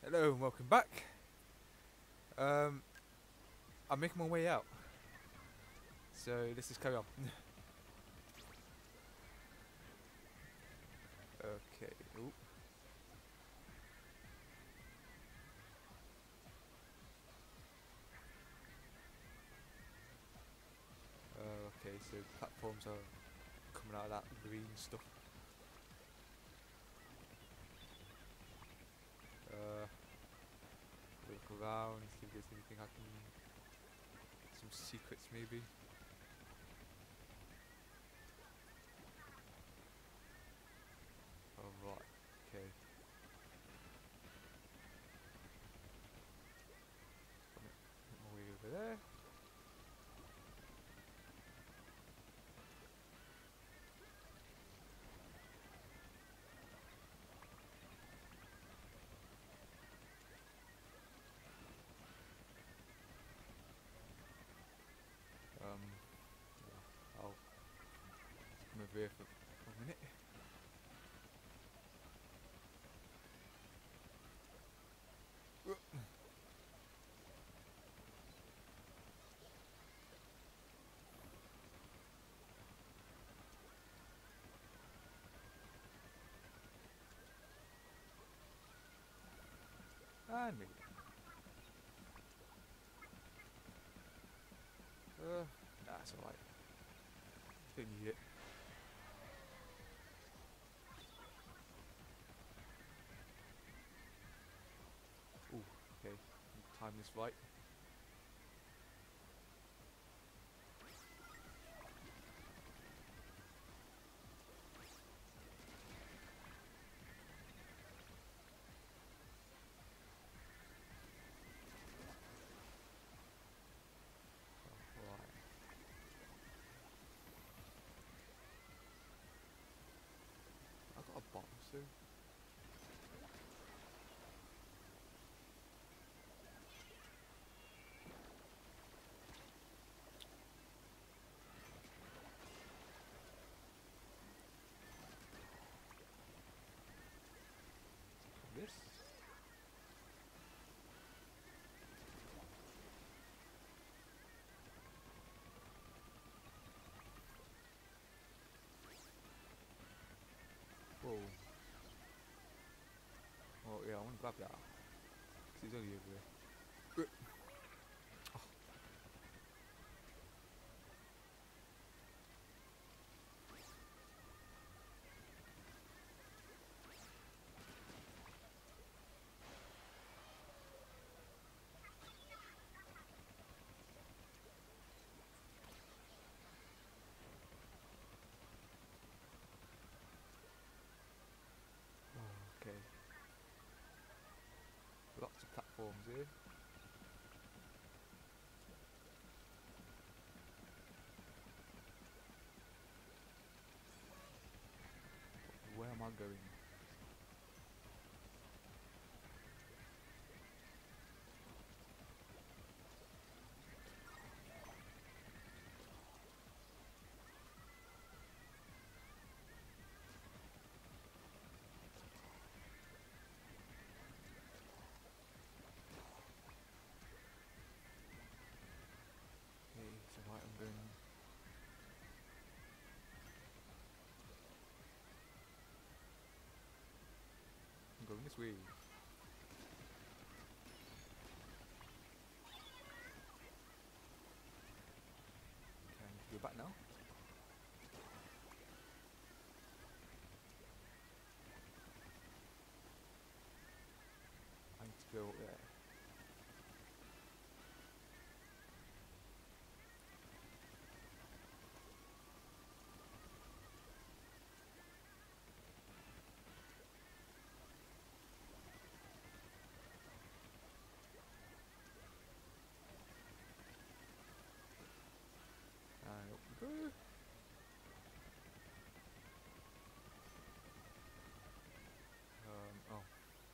Hello and welcome back. Um, I'm making my way out, so let's just carry on. Okay. Ooh. Okay, so platforms are coming out of that green stuff. Look around, see if there's anything I can. Some secrets maybe. Alright, okay. Make my way over there. Yeah, I'll come over here for a minute. And maybe. Nah, it's alright. Don't need it. Ooh, okay. Time this right. Alright. I got a bomb, so. This. Whoa. Oh yeah, I want to grab that. 'Cause he's only over there. Oh, okay. Lots of platforms here. Where am I going? Okay, so right, I'm going this way. Okay, I need to go back now. I need to go up there. And up we go. Oh.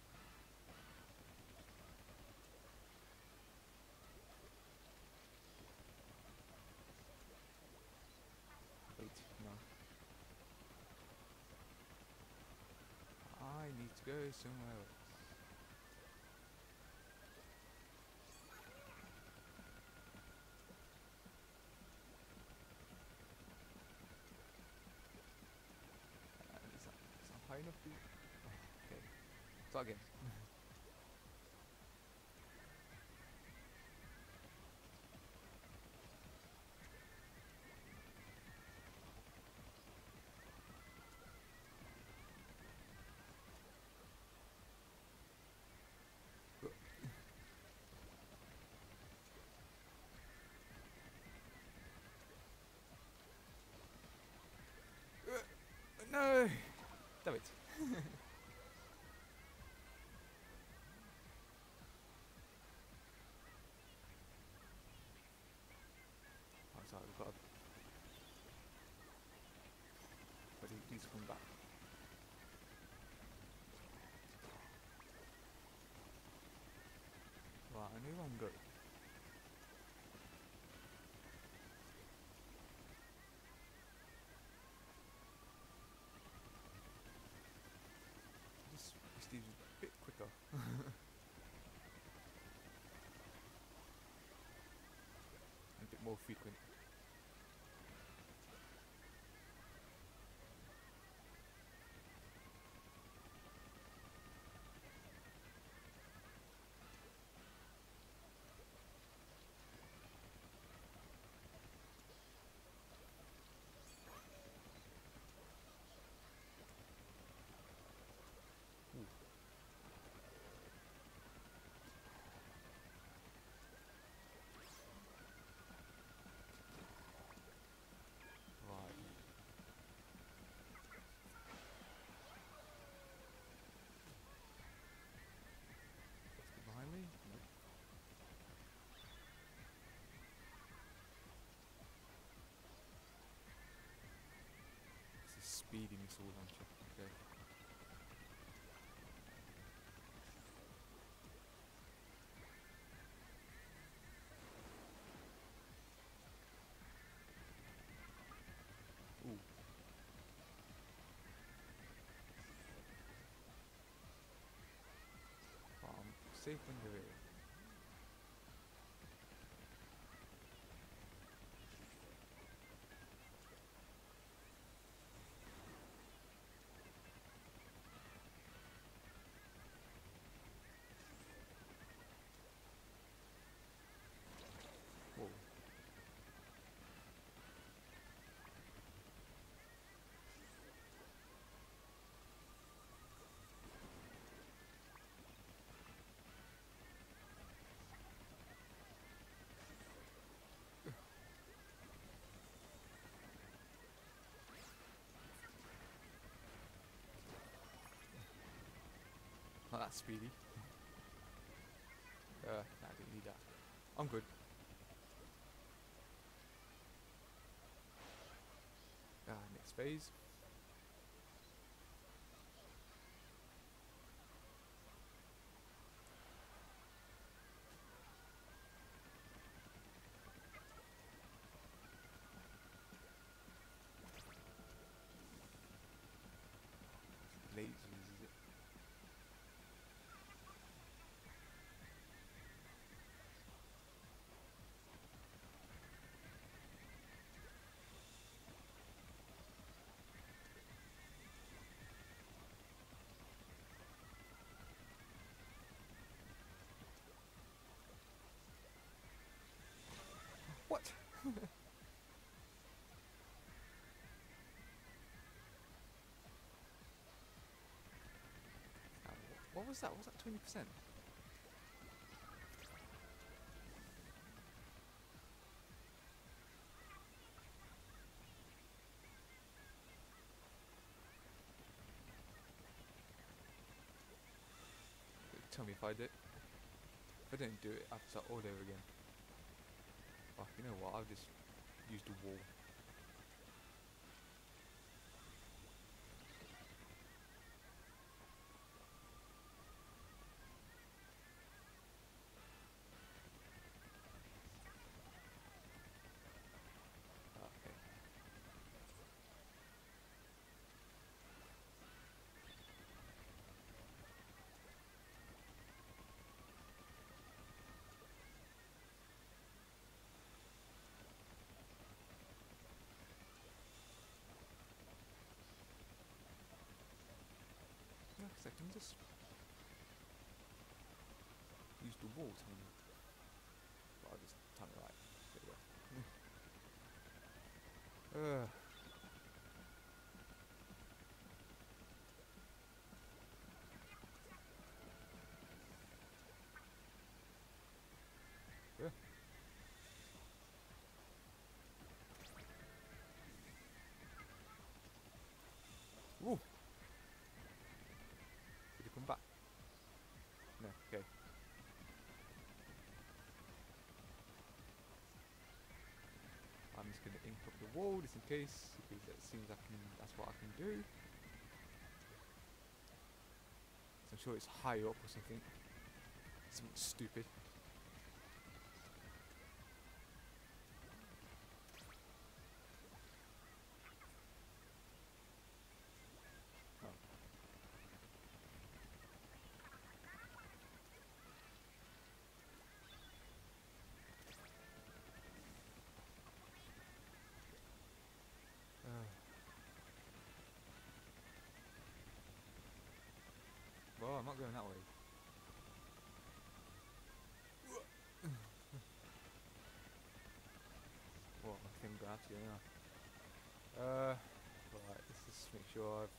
Wait, no. I need to go somewhere else. high enough to... Oh, okay. Start again. No! Damn it. Oh, sorry, we've got to... But he needs to come back. Right, I knew I'm good. Just wish these were a bit quicker. And a bit more frequent. Ooh. Right. Let's get behind me. Nope. This is speedy missile launcher. Okay. Ooh. Safe in the rear. Whoa. Not that speedy. Nah, I didn't need that. I'm good. Next phase. Lasers, is it? What? What was that? Was that 20%? Tell me if I did. If I didn't do it, I'd start all over again. Oh, you know what? I'll just use the wall. Okay. I can just use the wall timer. But I'll just time it right. There we go. Yeah. Ooh! Did he come back? No, okay. I'm just gonna ink up the wall just in case, because it seems that's what I can do. So I'm sure it's high up or something. Something stupid. Oh. Well, I'm not going that way. Well, I think I'm gonna have to go now. Right, let's just make sure I've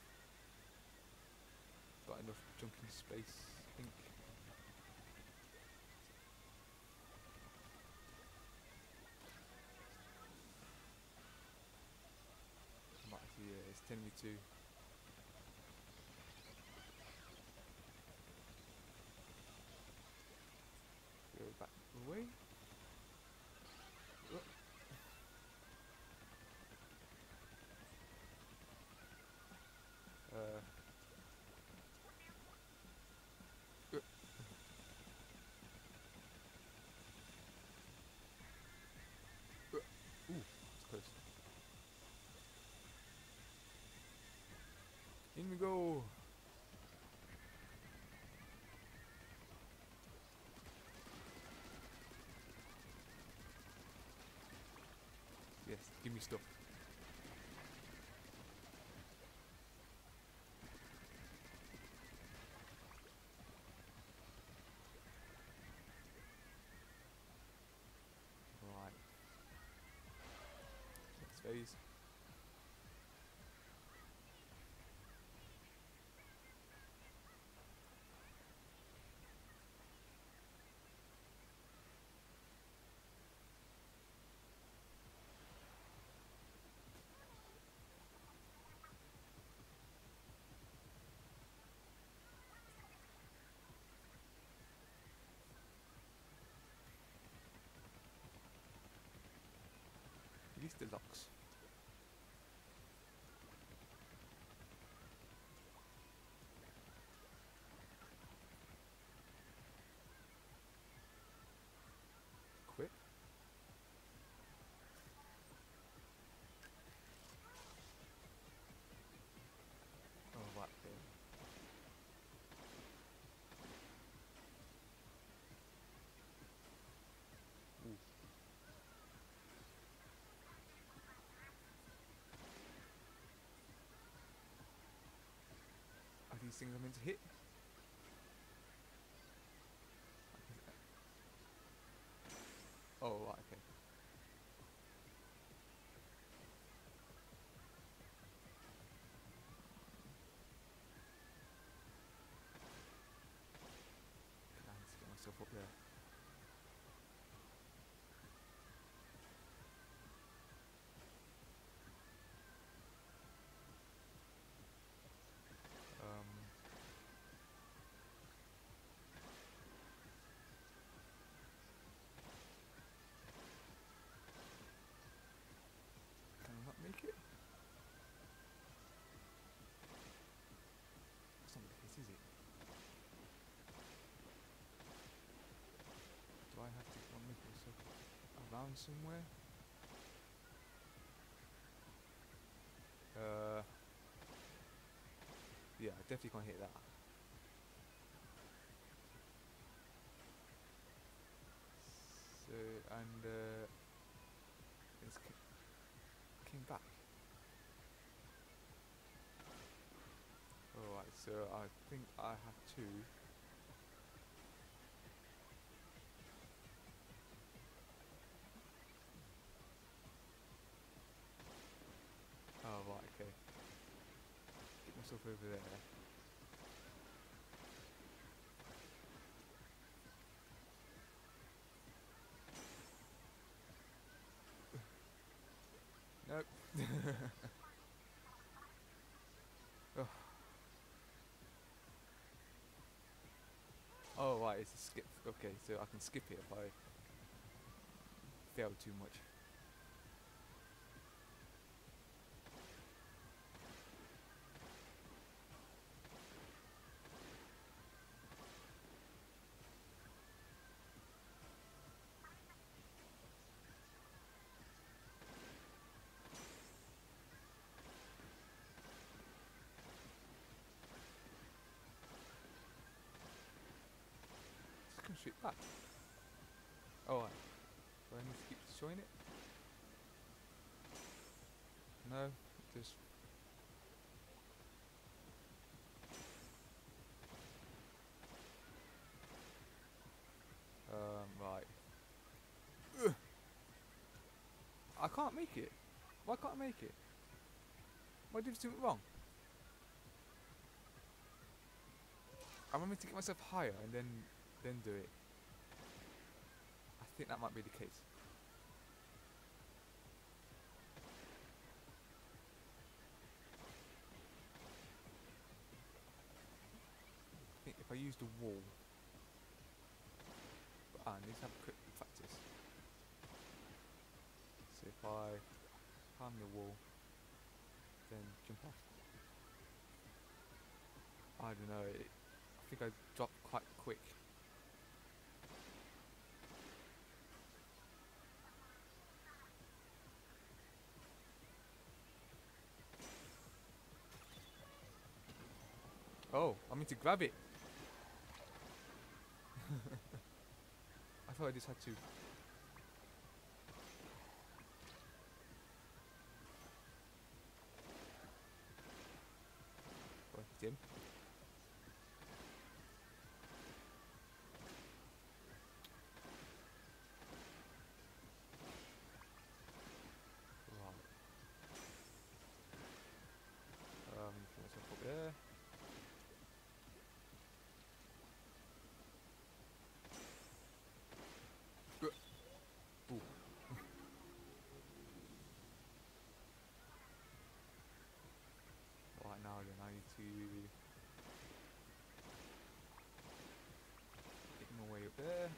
got enough jumping space, I think. Might actually, yeah, it's telling me to go back away. Uh, ooh, it's close. In we go. Yes, give me stuff. Right. Next phase. Release the locks. Quit. Oh, right there. Ooh. Are these things I'm meant to hit? Oh, right, okay. I need to get myself up there. Can I not make it? That's not the case, is it? Do I have to make myself around somewhere? Yeah, I definitely can't hit that. So, and it's came back. Alright, So I think I have to. Oh right, okay. Get myself over there. Nope. Oh. Oh right, it's a skip. Okay, so I can skip it if I fail too much. Just come straight back. Oh right. Do I need to keep showing it? No, just right. Ugh. I can't make it. Why can't I make it? What did I do something wrong? I want me to get myself higher and then do it. I think that might be the case. I think if I use the wall, but I need to have a quick practice. So if I climb the wall, then jump off. I don't know. I think I dropped quite quick. Oh, I mean to grab it. I thought I just had to. Oh, Jim. Right. Put myself up there. Ooh. Right now then I need to get my way up there.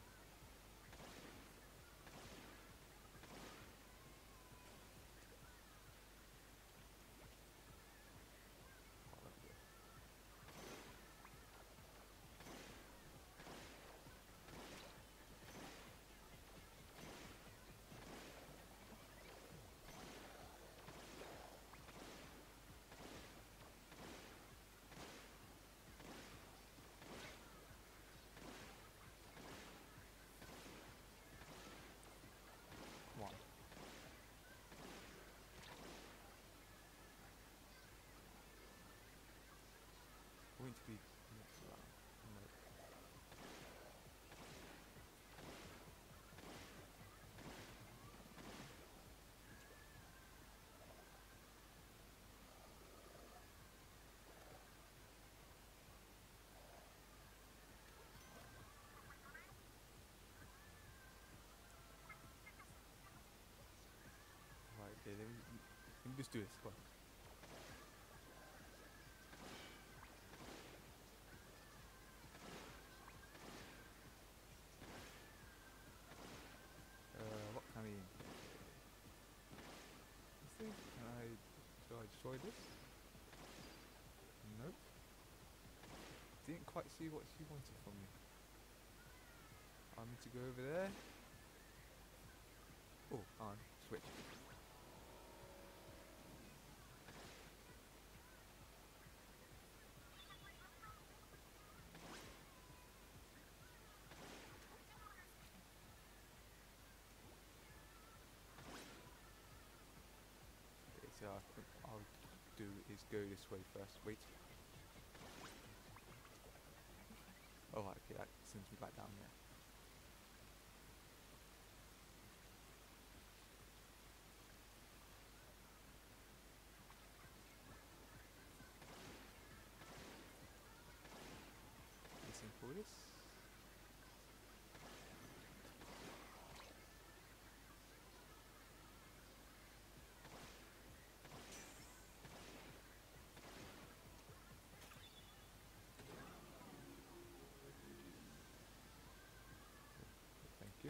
Come on. Going to be next round. No. Right, okay, let me just do this. Come on. What can I eat? This thing? Do I destroy this? Nope. Didn't quite see what she wanted from me. I need to go over there. Oh, on. Switch. Okay, so I think I'll do is go this way first. Wait. sends me back down there. Listen for this. Thank you.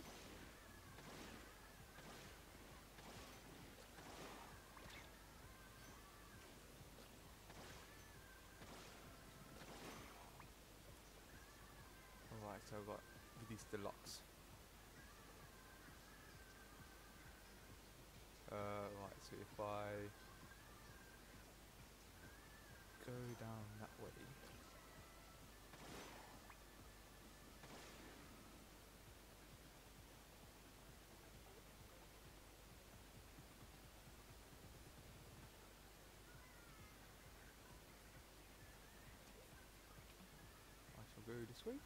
Alright, so I've got these deluxe. Right, so if I go down that way, I shall go this way.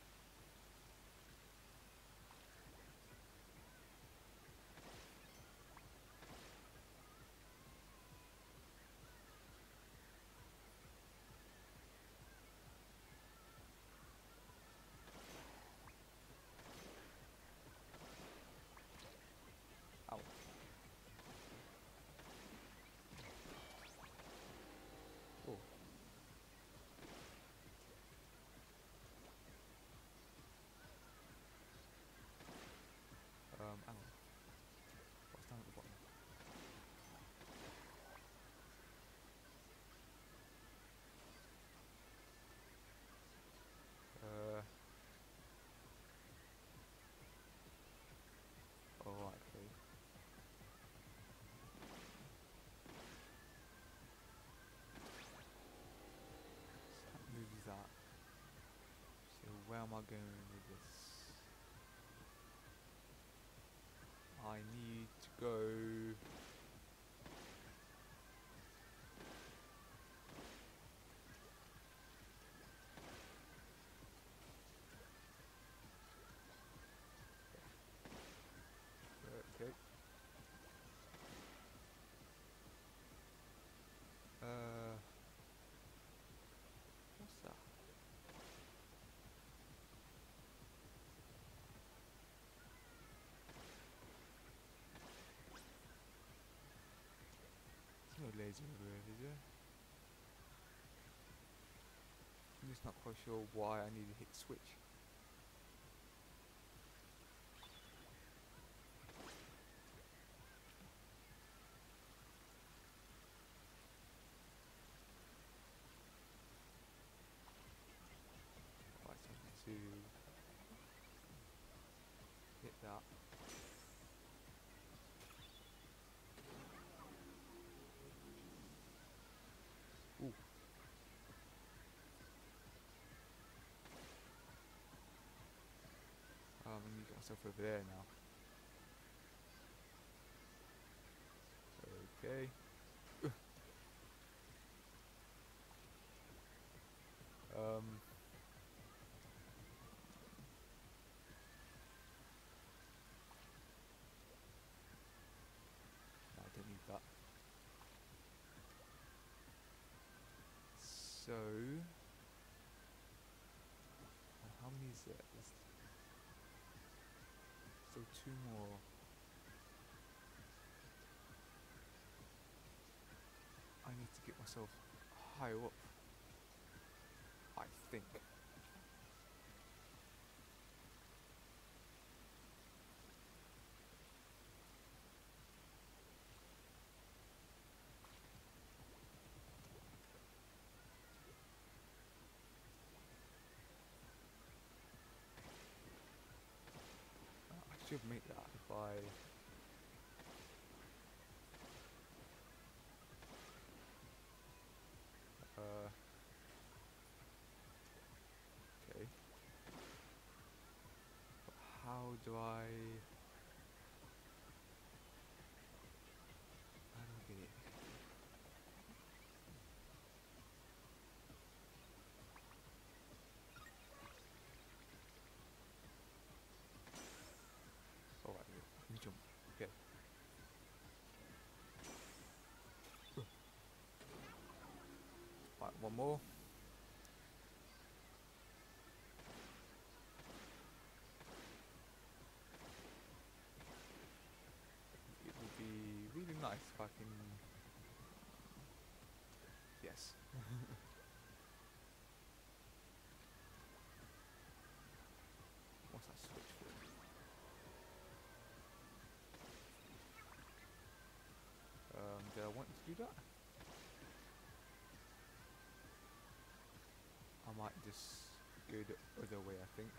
Ow. Oh. Hang on. What's down at the bottom? Alright, okay. So that moves that. So where am I going with this? I need to go. Okay. What's that? There's no laser over here, is there? I'm just not quite sure why I need to hit switch. Right, so I need to hit that. Ooh. I need to get myself over there now. Okay. No, I don't need that. So, how many is there? There's still two more. I need to get myself higher up, I think. I should make that if I... okay. But how do I... how do I get it? One more. It would be really nice if I can... Yes. What's that switch for? Do I want to do that? I might just go the other way, I think.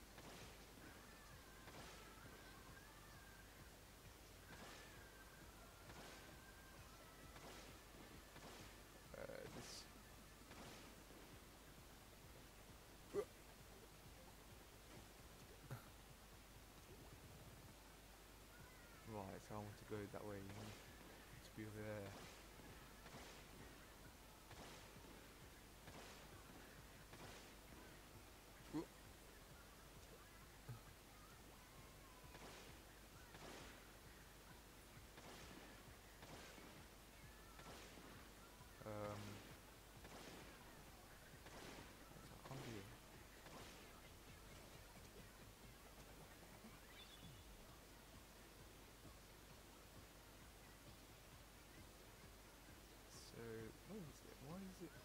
This... Right, so I want to go that way, to be over there. I can't do it. So, what is it? Why is it?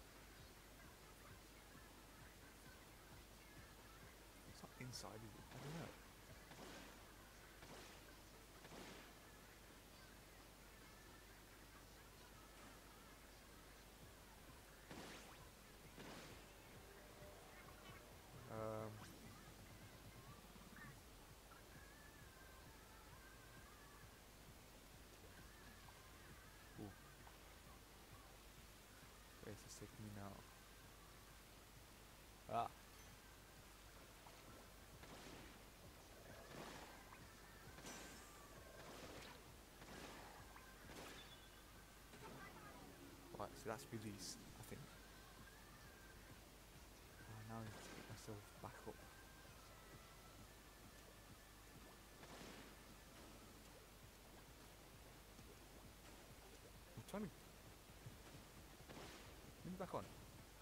It's not inside, is it? I don't know. Ooh. Where's this taking me now? Ah! Right, so that's released, I think. Now I need to get myself back up. I'm trying to... Let me back on.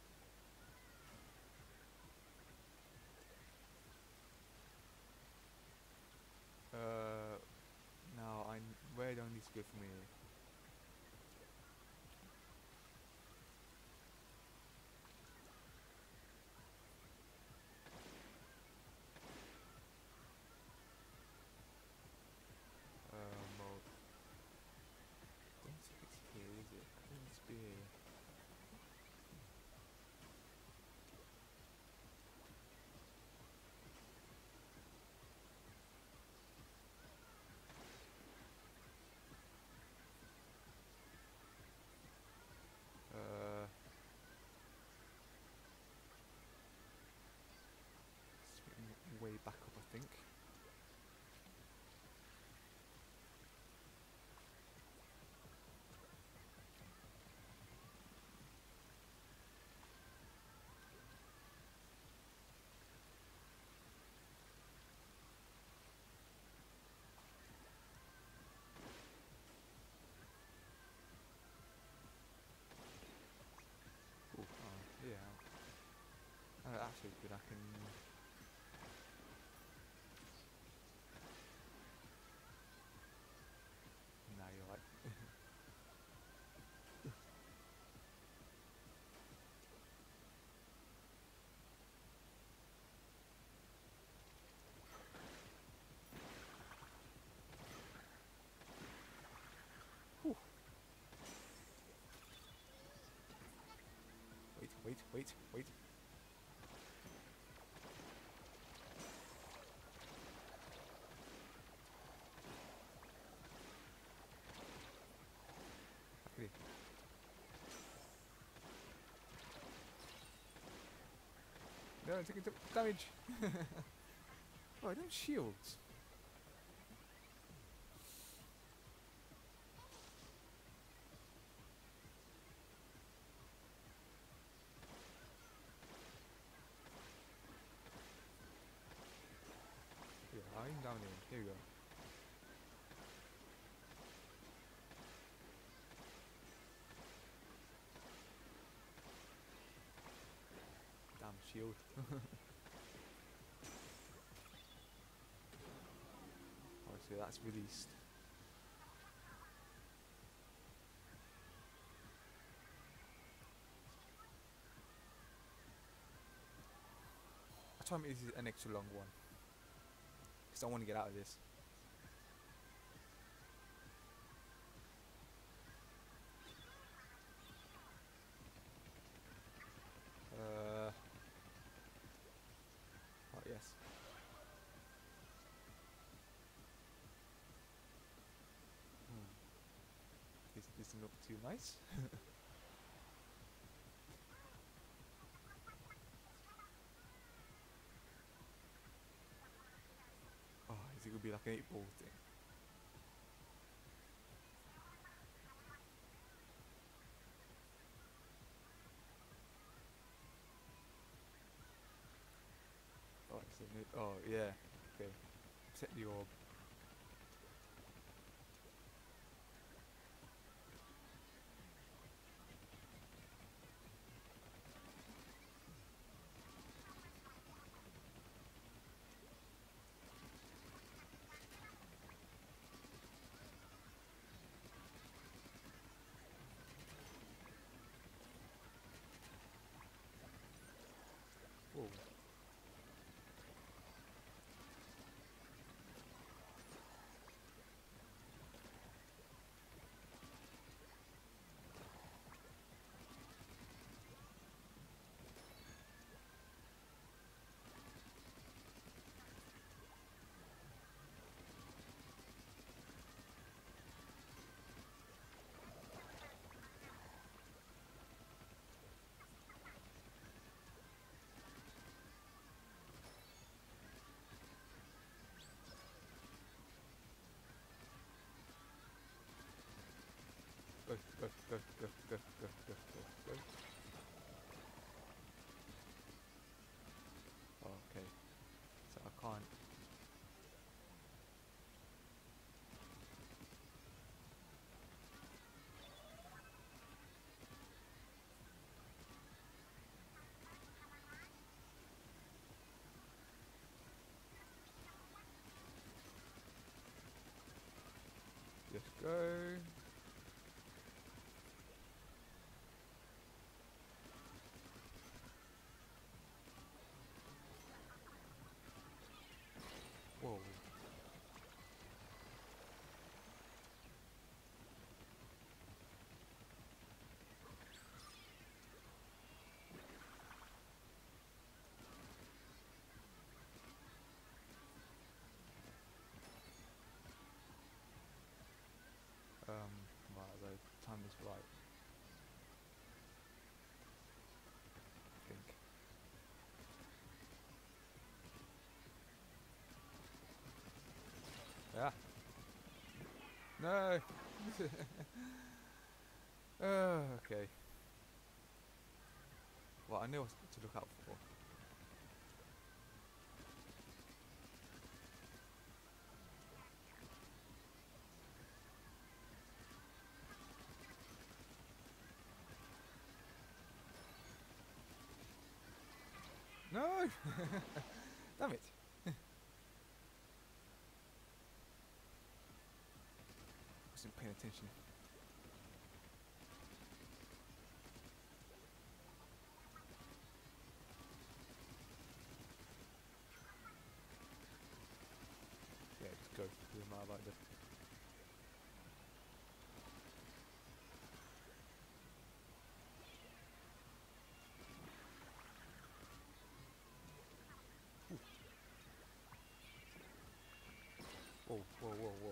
Now where do I need to go from here? Well, I don't think it's here, is it? I think it's be here. It's way back up, I think. Cool. Yeah. Actually, good. I can. Nah, you're right. Whew. Wait. Okay. No, I'm taking damage. Oh, I don't shields. Here, I'm down here. Here we go. shield. Obviously that's released. I try and make this an extra long one because I want to get out of this. Oh yes. This doesn't look too nice. Oh, is it gonna be like an 8-ball thing? Oh, oh yeah. Okay. Set the orb. Whoa. Go, go, go, go, go, go, go, go, go. Okay. So I can't. Just go. Whoa. Right, the time is right. I think. Yeah. No. Okay. Well, I know what to look out for. No! Damn it. Wasn't paying attention. Yeah, just go. Doesn't matter like that. Whoa, whoa, whoa, whoa.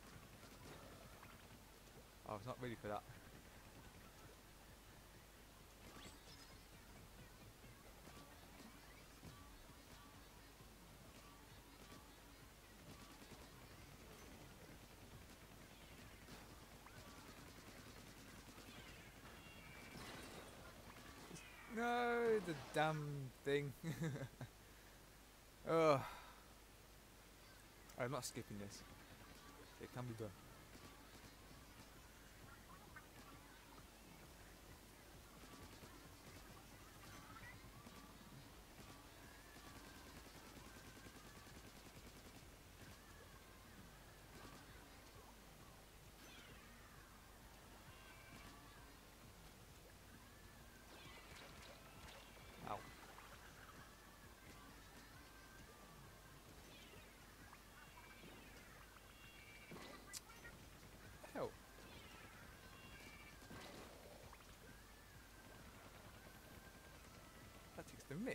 I was not ready for that. No, the damn thing. Ugh. I'm not skipping this. It can be done. the Mick.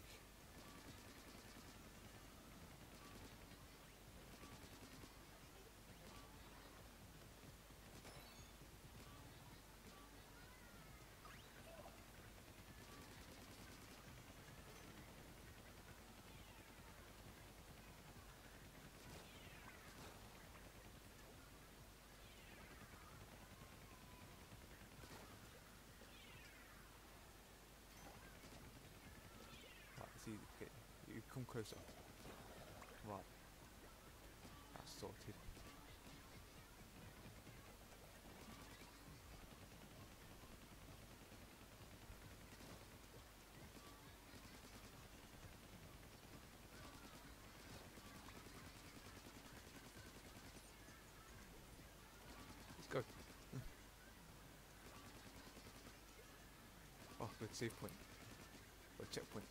Right, it's easy. Okay, you come closer. Right, that's sorted. Let's go. Oh, good save point. Or checkpoint.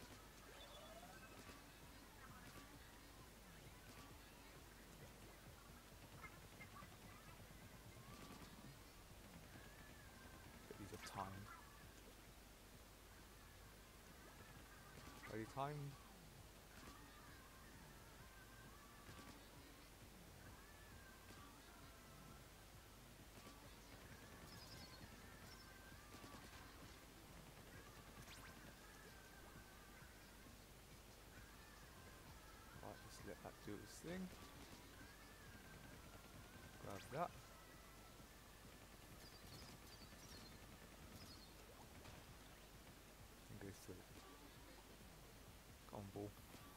But these are timed. Are you timed? Right, let's let that do its thing. Grab that. And go through. Come on, ball.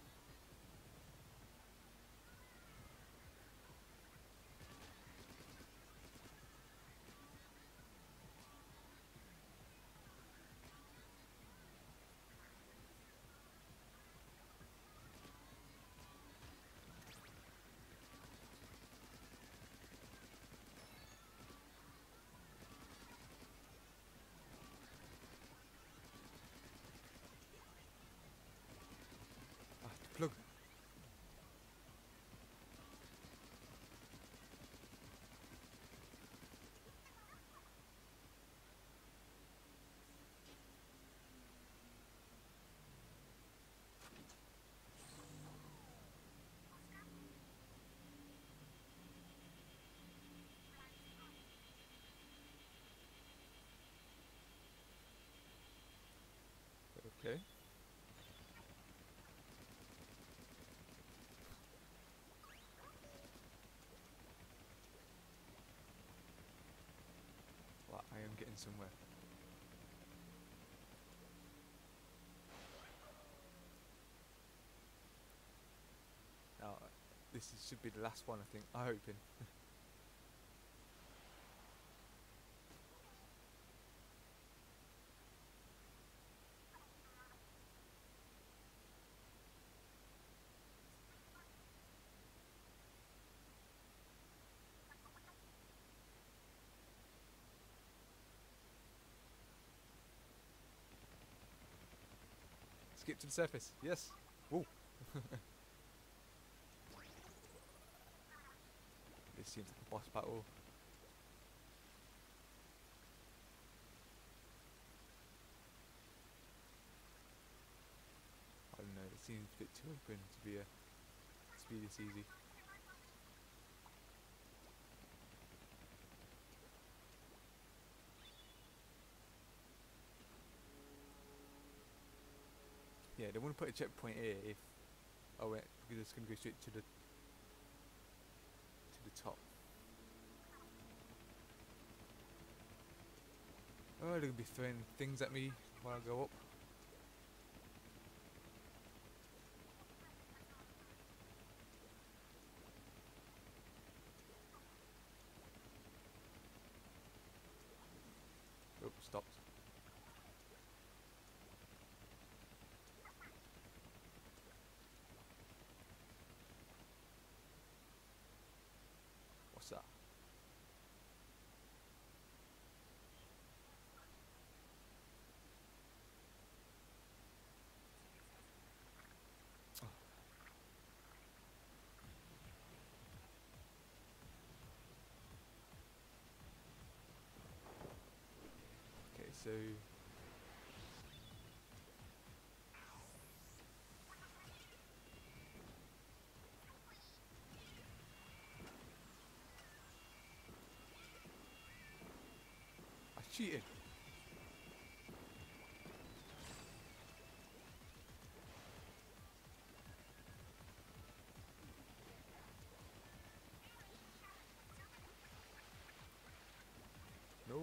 Ah, the plug. Okay. Right, I am getting somewhere. Now, should be the last one, I think. I'm hoping. Skip to the surface. Yes. Woo. This seems like a boss battle. I don't know. It seems a bit too open to be this easy. Yeah, they want to put a checkpoint here if wait, because it's going to go straight to the top. Oh, they're going to be throwing things at me while I go up. Oh, stopped. What's that? Oh. Okay, so cheating. No.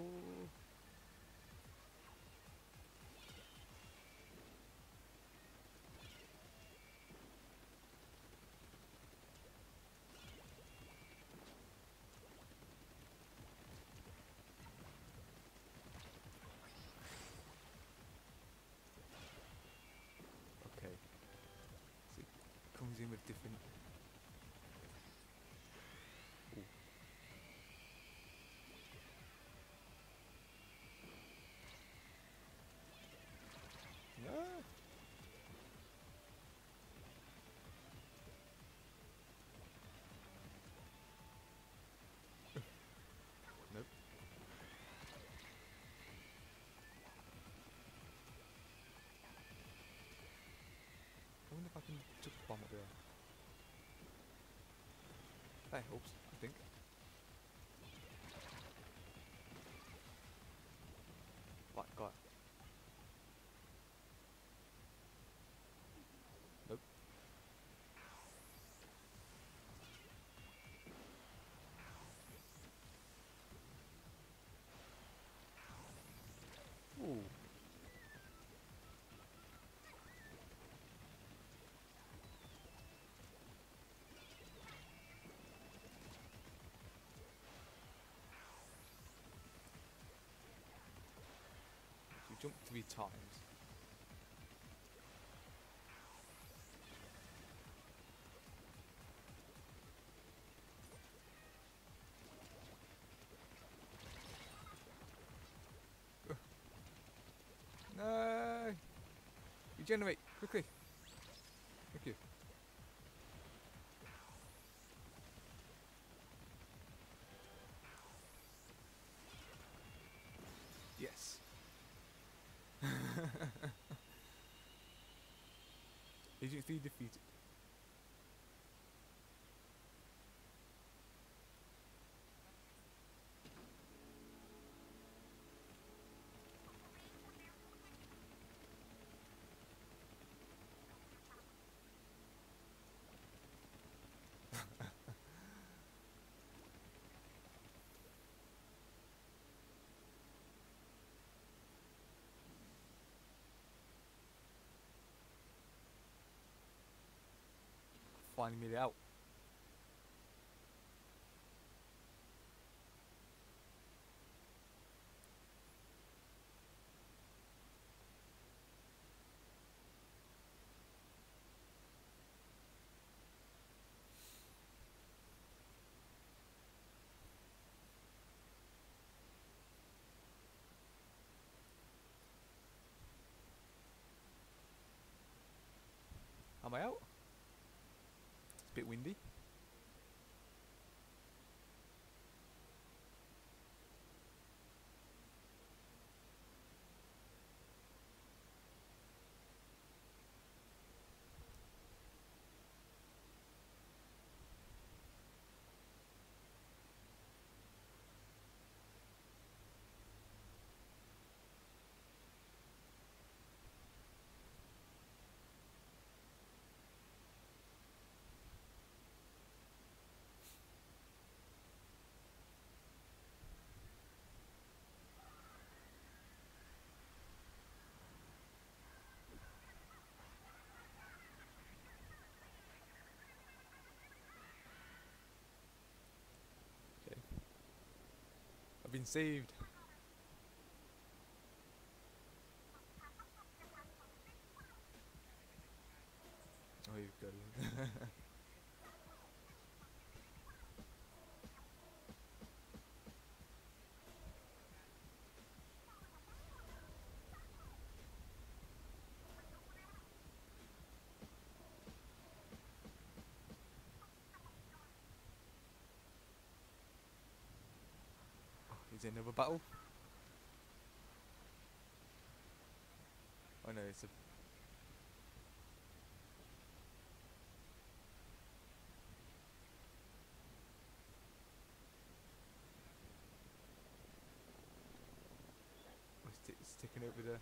Okay. So it comes in with different. Ooh. No. Nope. I wonder if I can chuck a bomb up there. That helps, I think. Black guy. Nope. Ooh. You jump 3 times. No. Regenerate quickly. Thank you. Yes. Agent 3 defeated. Finally made it out. Am I out? It's a bit windy. Okay. I've been saved. Oh, you've got it. Is there another battle? Oh no, it's a. won't be there.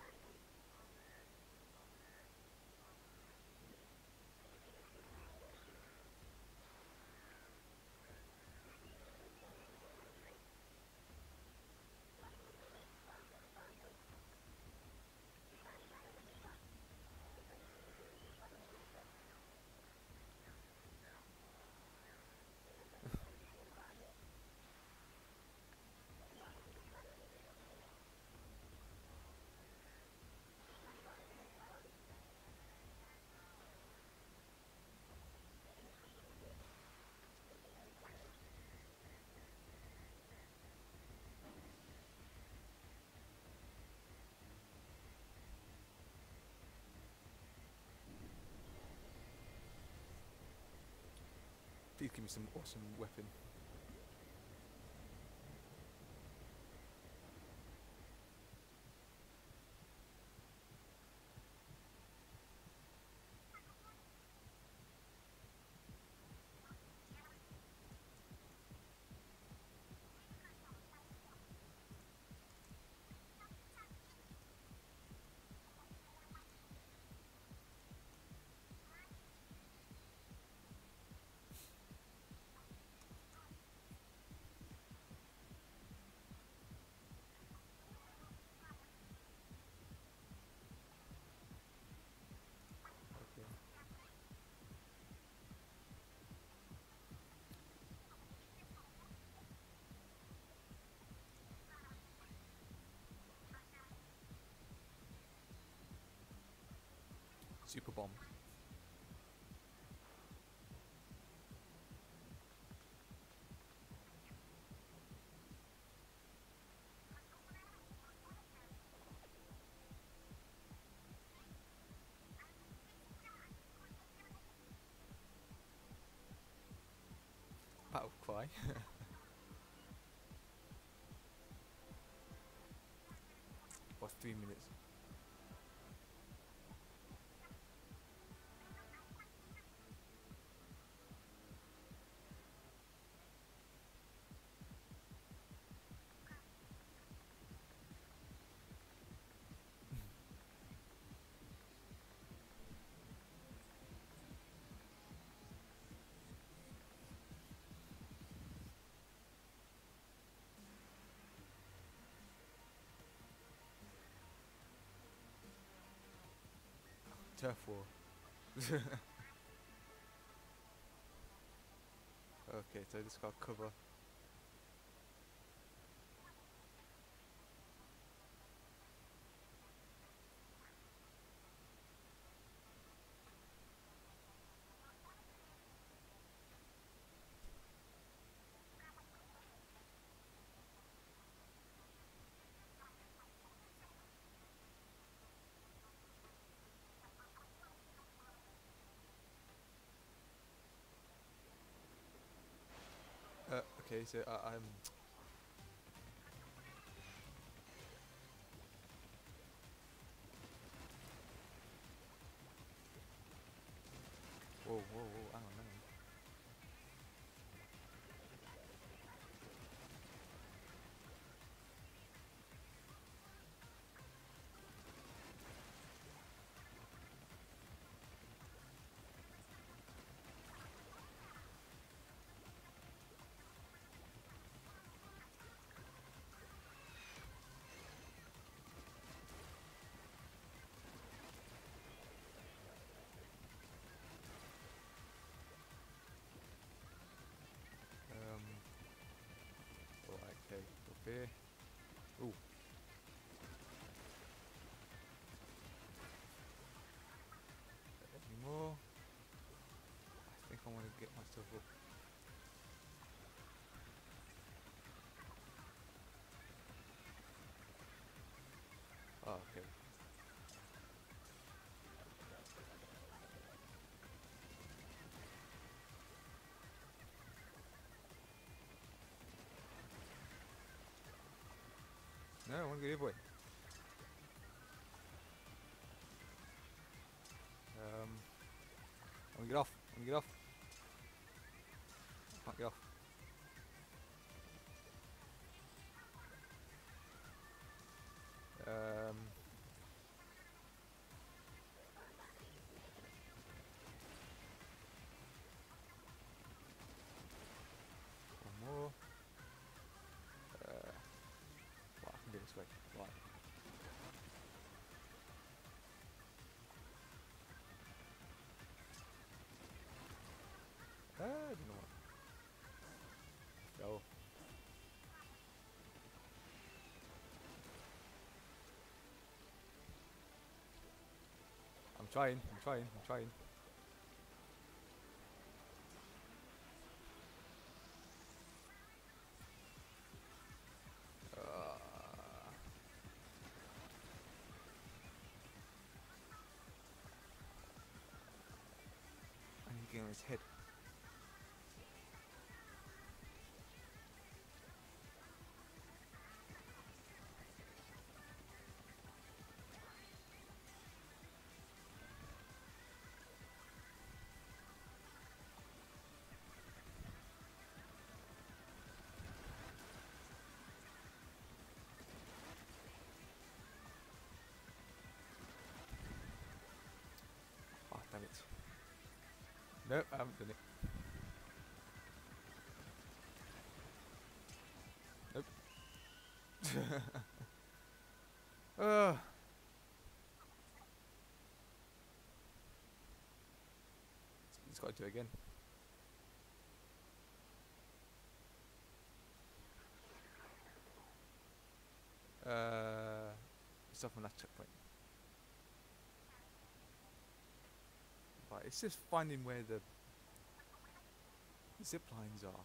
Please give me some awesome weapon. Okay. Super bomb. Battle cry. What's 3 minutes? Turf war. Okay, so I just got cover. Okay, so I'm. Whoa, whoa, whoa! Hang on, hang on. Alright, okay, up here. Ooh, any more? I think I want to get myself up. Oh, okay. No, I want to go the other way. I want to get off. I want to get off. I can't get off. I'm trying. I need to get on his head. Oh, damn it. Nope, I haven't done it. Nope. uh, he's got to do it again. Stuff on that checkpoint. Right, it's just finding where the zip lines are.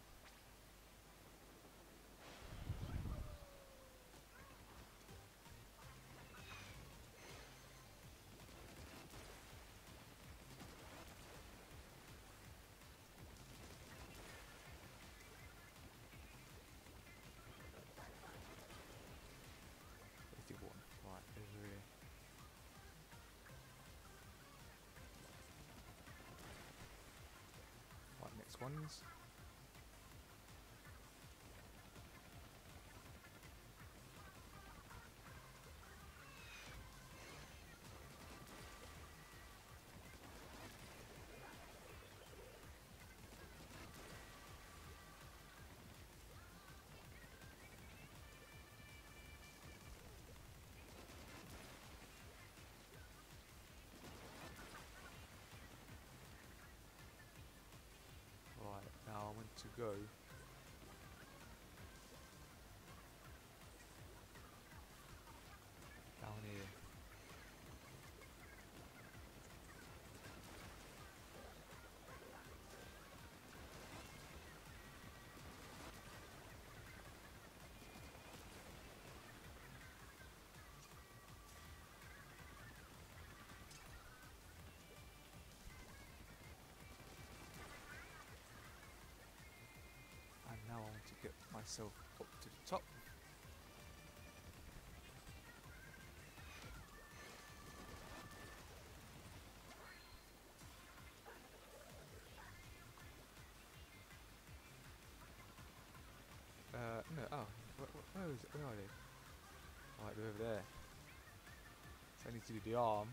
Right, over here. Right, next ones. Right, now I want to go down here. And now I want to get myself up to the top. No, oh, where is it? Where are they? Right, they're over there. So I need to do the arm.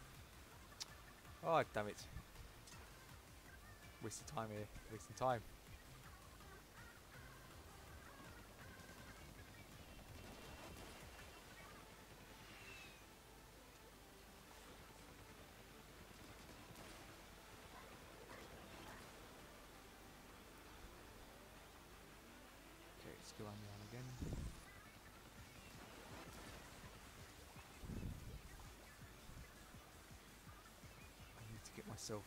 Oh, damn it. Wasting time here. Wasting time. Okay, let's go on the arm again. I need to get myself.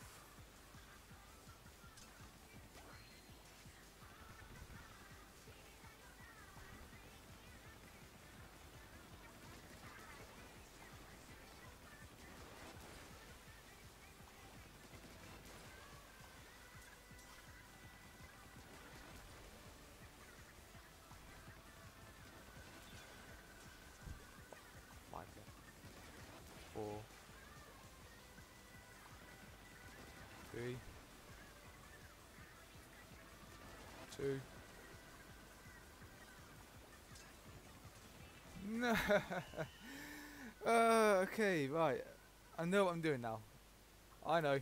Five left. 4, 3, 2. No. Okay, right. I know what I'm doing now. I know.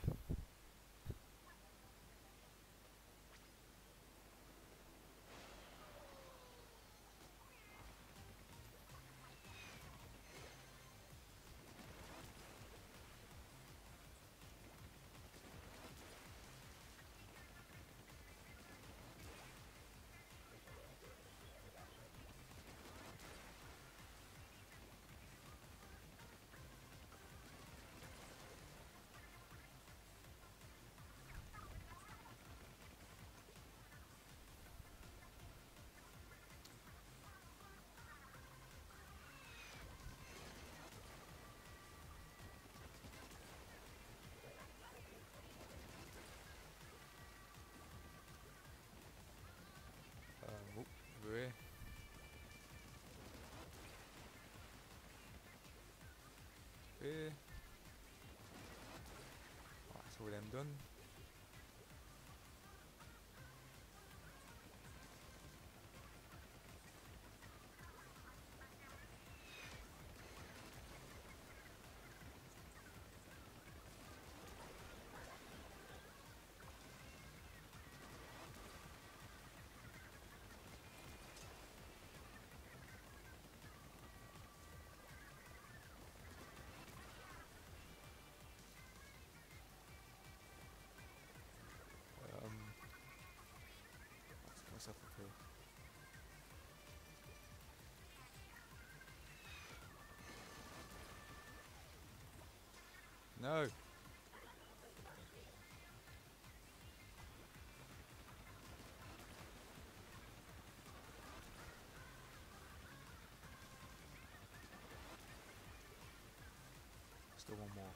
couple of them done. Let's get myself up here. No. Still one more.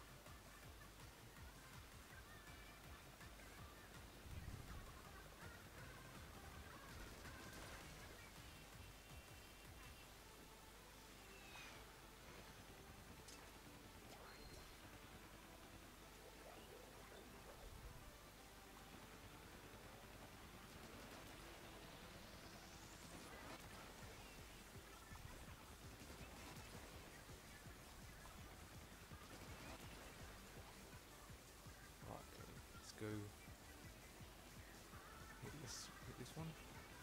Right, okay, let's go. Hit this one.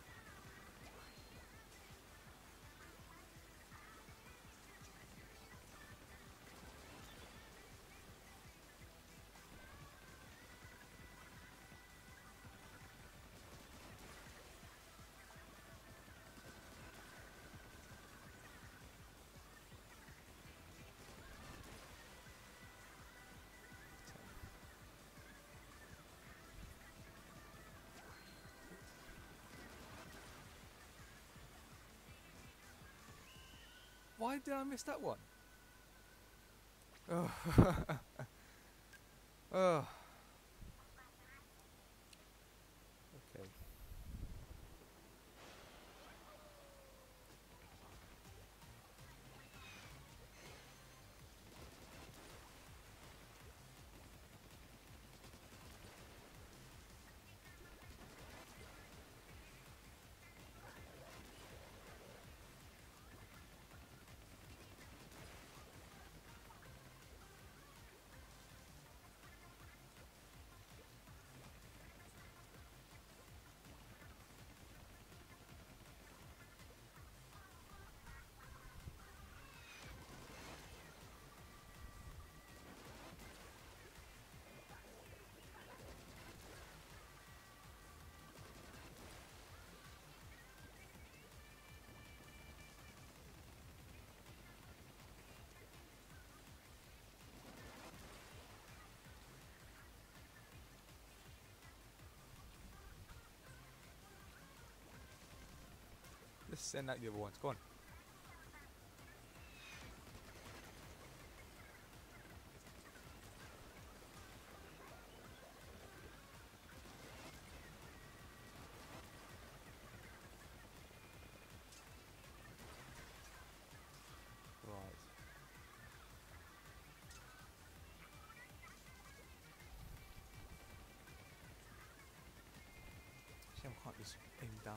Why did I miss that one? Oh. Oh. Okay. Let's send out the other ones. Go on. Right. Shame I can't just aim down.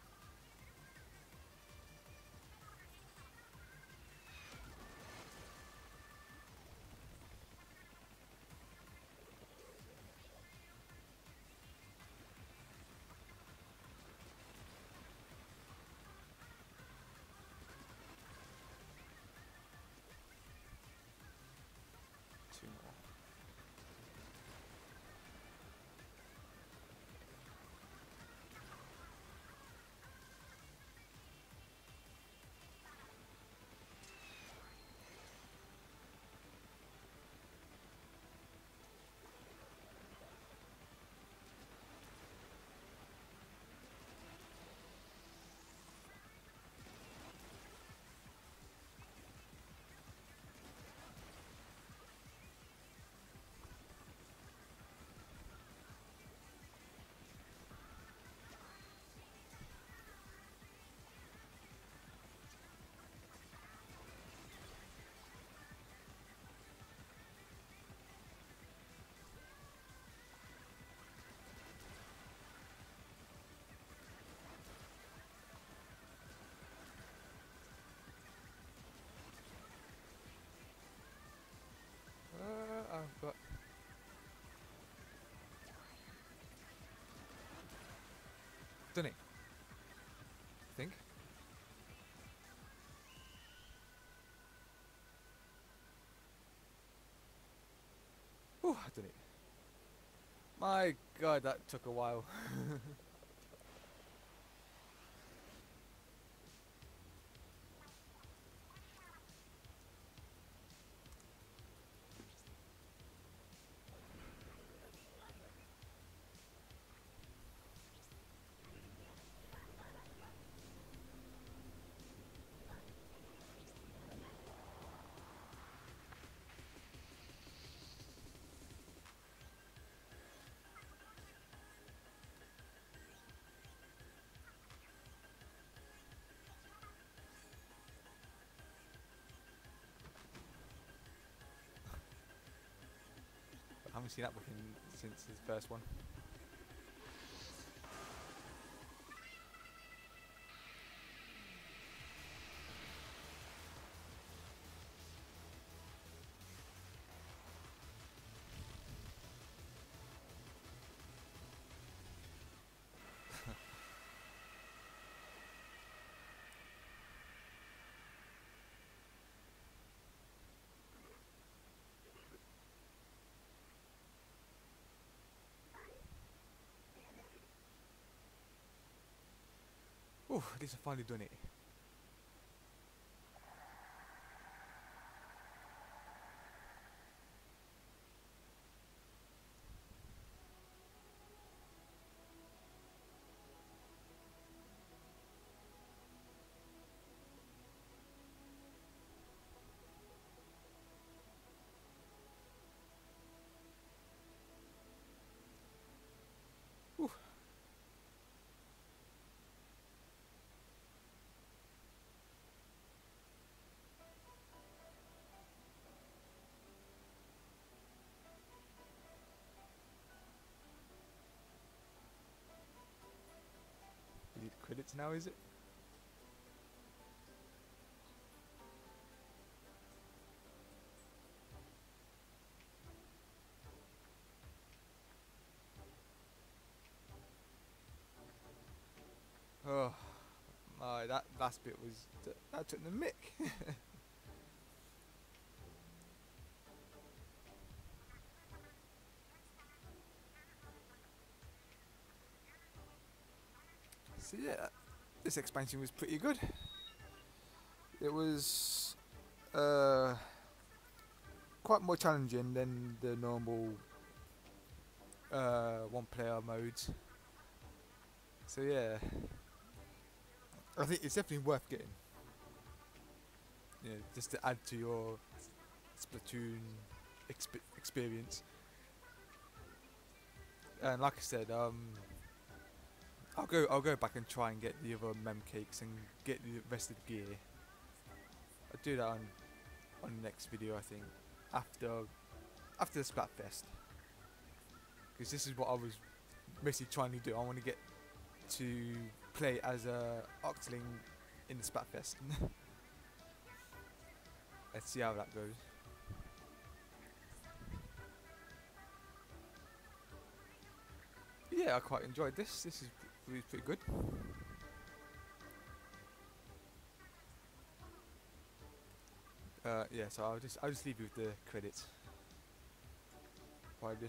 Two more. done it. I think. Oh, I done it. My God, that took a while. I haven't seen that booking since his first one. Oh, at least I finally done it. Ooh. You need credits now, is it? Oh, my, that last bit was that took the mick. So yeah, this expansion was pretty good. It was quite more challenging than the normal one-player modes. So yeah, I think it's definitely worth getting. You know, just to add to your Splatoon experience. And like I said, I'll go back and try and get the other mem cakes and get the rest of the gear. I'll do that on the next video, I think, after the Splatfest, because this is what I was basically trying to do. I want to get to play as a Octoling in the Splatfest. Let's see how that goes. Yeah, I quite enjoyed this. This is pretty good. Yeah, so I'll just leave you with the credits. While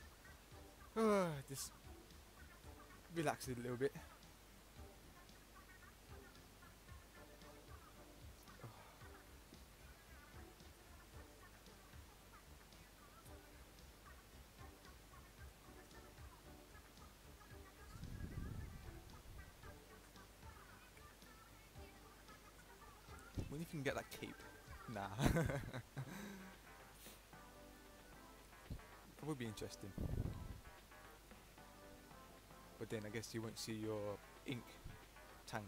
just relax it a little bit. When you can get that cape, nah. That would be interesting. But then I guess you won't see your ink tank.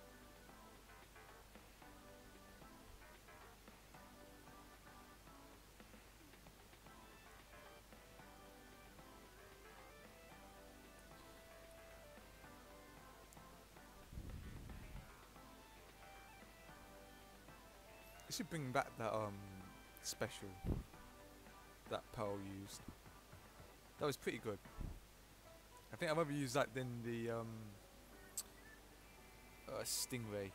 They should bring back that special that Pearl used. That was pretty good. I think I've ever used that than the Stingray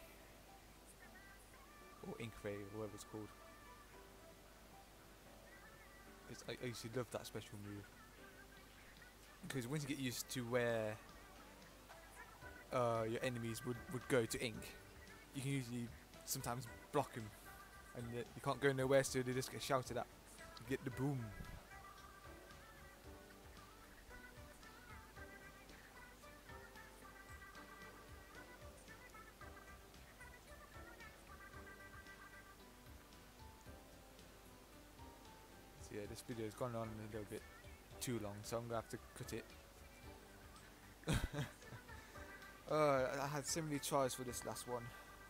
or Inkray or whatever it's called. I used to love that special move because once you get used to where your enemies would go to ink, you can usually sometimes block them, and you can't go nowhere, so they just get shouted at. You get the boom. So yeah, this video has gone on a little bit too long, so I'm gonna have to cut it. I had so many tries for this last one.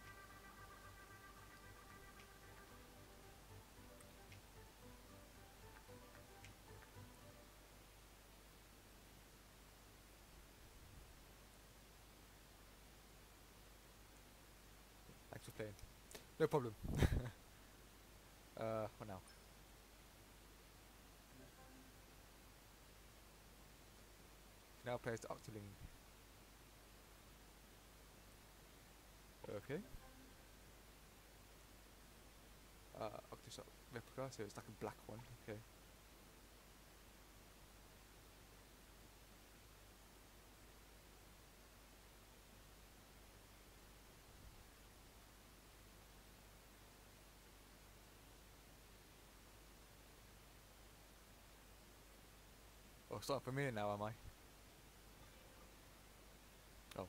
Thanks for playing. No problem. What now? Now plays the Octoling. Okay. Octoshot replica, so it's like a black one. Okay. Oh, it's not for me now, am I? Oh.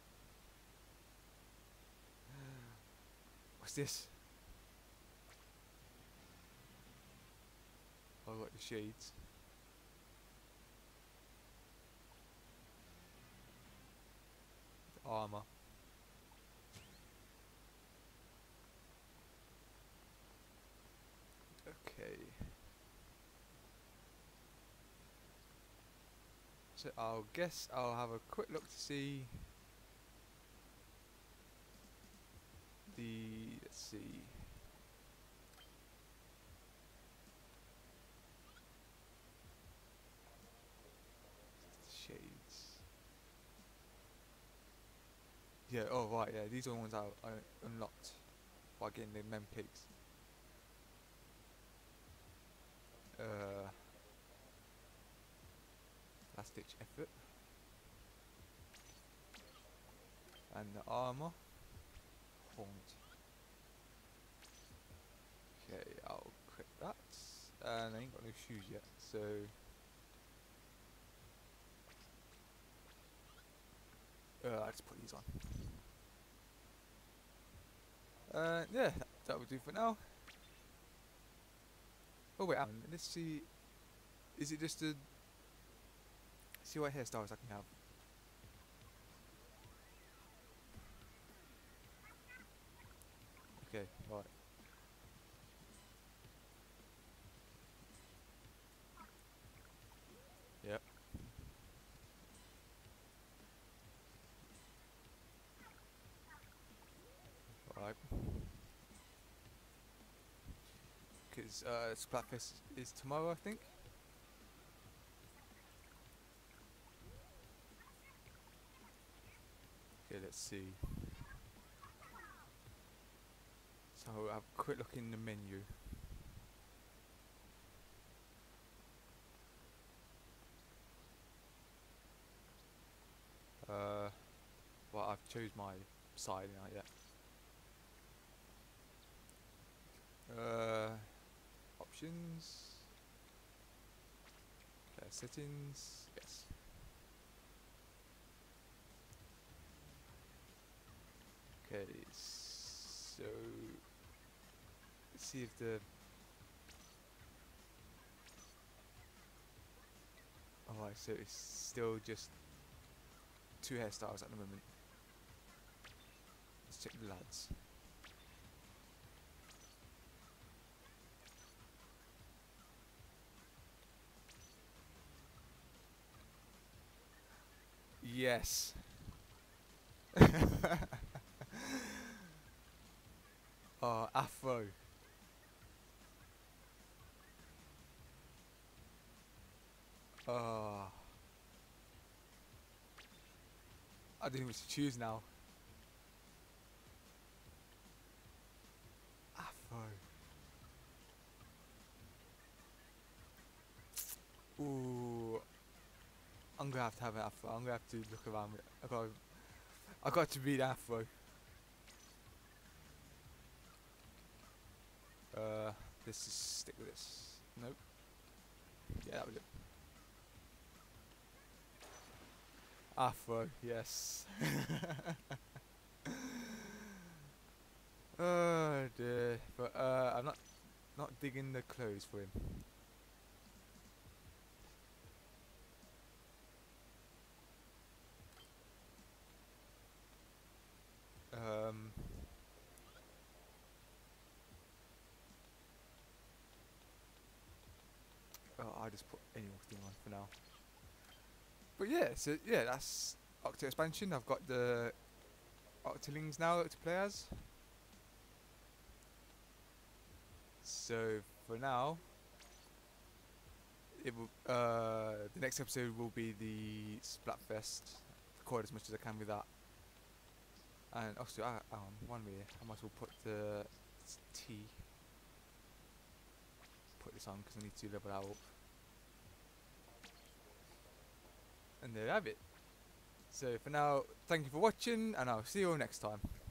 What's this? Oh, I got the shades. The armor. Okay. So I'll guess I'll have a quick look to see the, let's see. Shades. Yeah, oh right, yeah, these are the ones I unlocked by getting the mem cakes. Last ditch effort. And the armor. Haunt. Okay, I'll quit that. And I ain't got no shoes yet, so I'll just put these on. Yeah, that will do for now. Oh wait, let's see. Is it just a... See what hairstyles I can have. Okay, right. Yep. Right. Because Splatfest is tomorrow, I think. Okay, let's see. So I'll have a quick look in the menu. Well, I've chose my side now, yeah. Options. Settings. Yes. Okay, so let's see if the... Alright, so it's still just 2 hairstyles at the moment. Let's check the lads. Yes. Oh, afro. Oh. I don't know what to choose now. gonna have to have an afro. I'm gonna have to look around. I got to be the afro. Let's just stick with this. Nope. Yeah, that was it. Afro, yes. Oh dear. But I'm not digging the clothes for him. Um. Oh, I'll just put any old thing on for now. But yeah, so yeah, that's Octo expansion. I've got the Octolings now to play as. So for now, it will. The next episode will be the Splatfest. Record as much as I can with that. And also, one minute, I might as well put the T. Put this on because I need to level that up. And there you have it. So for now, thank you for watching, and I'll see you all next time.